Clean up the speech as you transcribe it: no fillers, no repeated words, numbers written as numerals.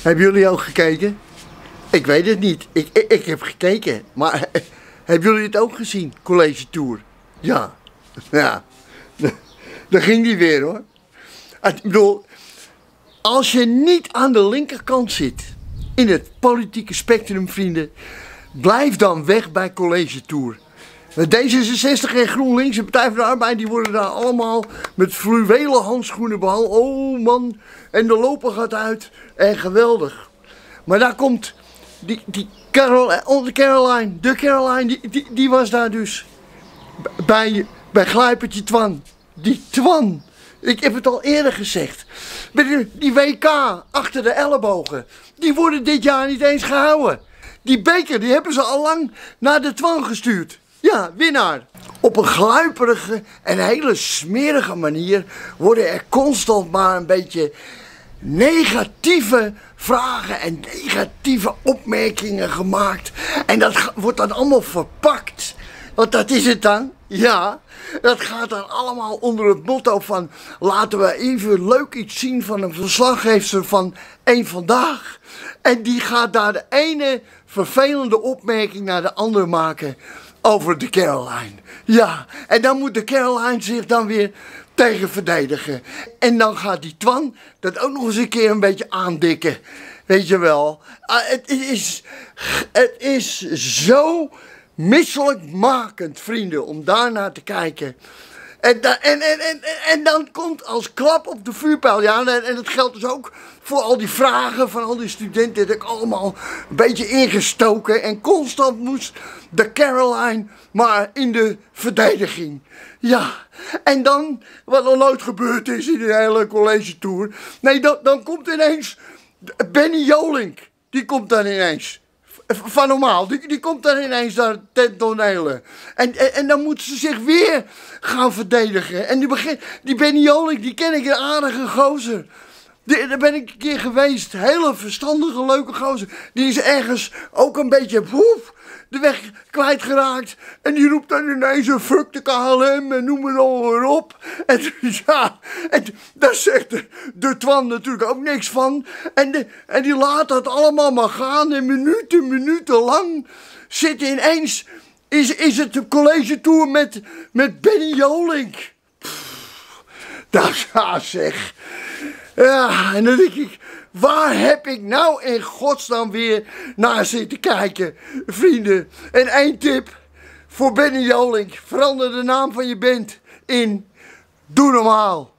Hebben jullie ook gekeken? Ik weet het niet. Ik heb gekeken. Maar hebben jullie het ook gezien? College Tour. Ja. Ja. Daar ging die weer hoor. Ik bedoel, als je niet aan de linkerkant zit in het politieke spectrum, vrienden, blijf dan weg bij College Tour. D66 en GroenLinks en Partij van de Arbeid, die worden daar allemaal met fluwelen handschoenen behandeld. Oh man, en de loper gaat uit. En geweldig. Maar daar komt de Caroline, die was daar dus bij Glijpertje Twan. Die Twan. Ik heb het al eerder gezegd. Die WK achter de ellebogen, die worden dit jaar niet eens gehouden. Die beker, die hebben ze al lang naar de Twan gestuurd. Ja, winnaar. Op een gluiperige en hele smerige manier worden er constant maar een beetje negatieve vragen en negatieve opmerkingen gemaakt. En dat wordt dan allemaal verpakt. Want dat is het dan. Ja, dat gaat dan allemaal onder het motto van: laten we even leuk iets zien van een verslaggever van Eén Vandaag. En die gaat daar de ene vervelende opmerking naar de andere maken over de Caroline. Ja, en dan moet de Caroline zich dan weer tegen verdedigen. En dan gaat die Twan dat ook nog eens een keer een beetje aandikken. Weet je wel. Het is zo misselijkmakend, vrienden, om daarnaar te kijken. En dan komt als klap op de vuurpijl, ja, en dat geldt dus ook voor al die vragen van al die studenten, dat ik allemaal een beetje ingestoken en constant moest de Caroline maar in de verdediging. Ja, en dan, wat er nooit gebeurd is in de hele College Tour, nee, dan komt ineens Benny Jolink, die komt dan ineens. Van normaal, die komt dan ineens daar ten tonele. En dan moet ze zich weer gaan verdedigen. En die Benny Jolink, die ken ik, een aardige gozer. Daar ben ik een keer geweest. Hele verstandige, leuke gozer. Die is ergens ook een beetje de weg kwijtgeraakt. En die roept dan ineens een fuck de KLM en noem het al weer op. En ja, en daar zegt de Twan natuurlijk ook niks van. En die laat dat allemaal maar gaan. En minuten lang zit ineens, is het de College Tour met Benny Jolink. Dat zeg. Ja, en dan denk ik, waar heb ik nou in godsnaam weer naar zitten kijken, vrienden? En één tip voor Benny Jolink: verander de naam van je band in Doe Normaal.